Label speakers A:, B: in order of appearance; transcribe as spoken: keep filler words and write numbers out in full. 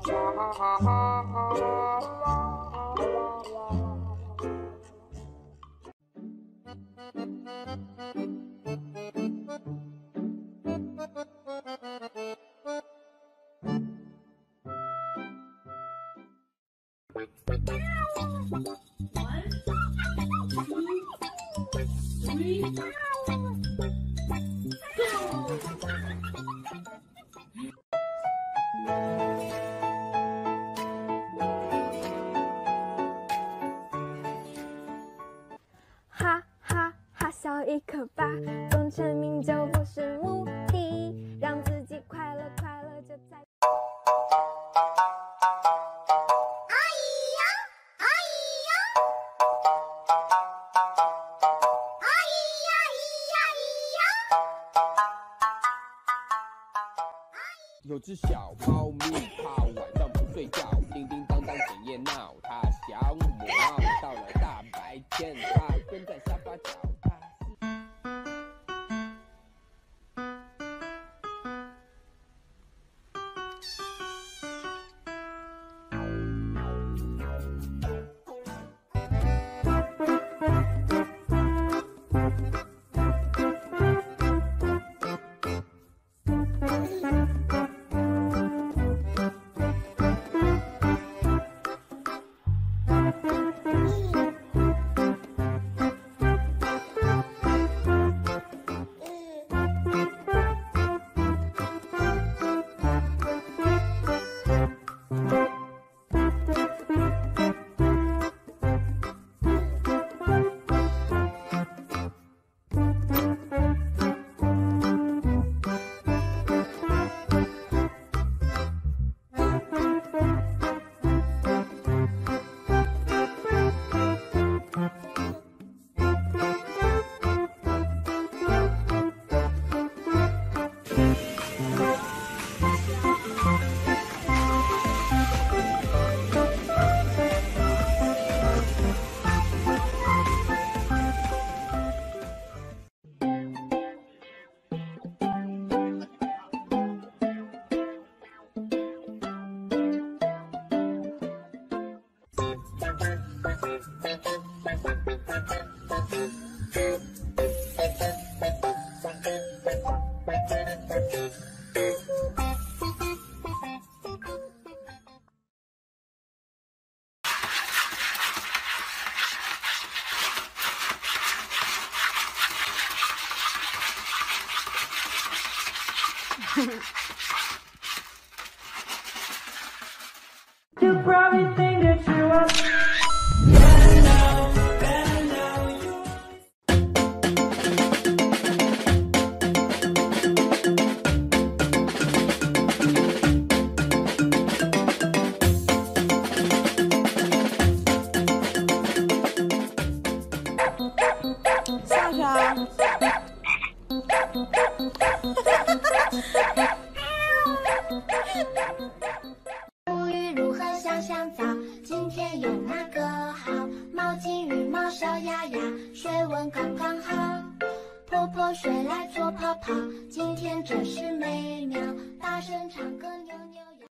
A: 哈哈哈，笑一个吧，功成名就不是目的，让自己快乐快乐就在。哎呀，哎呀，哎呀呀呀！
B: 有只小猫咪，它晚上不睡觉，叮叮当当整夜闹，它想母猫。到了大白天，它蹲在沙发角，它
C: You probably think that you are. Sasha.
A: 物语如何香香皂？今天用哪个好？毛巾、羽毛、小鸭鸭，水温刚刚好。泼泼水来做泡泡，今天真是美妙。大声唱歌，扭扭。